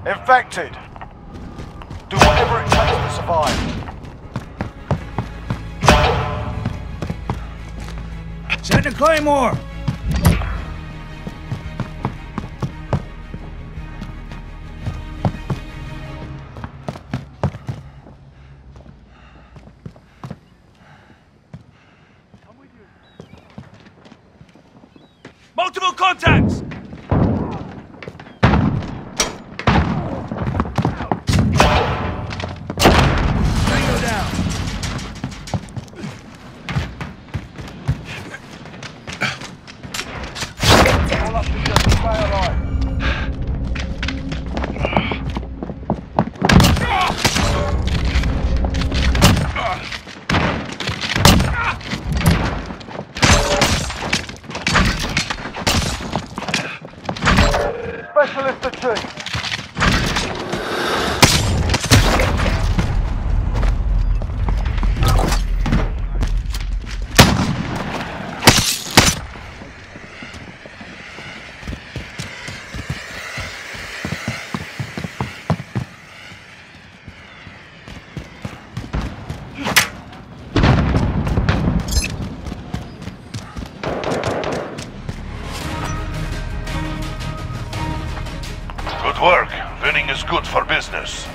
Infected. Do whatever it takes to survive. Set the claymore! Multiple contacts! Tango down. All up to you, stay alive. Specialist achieved. Good work. Winning is good for business.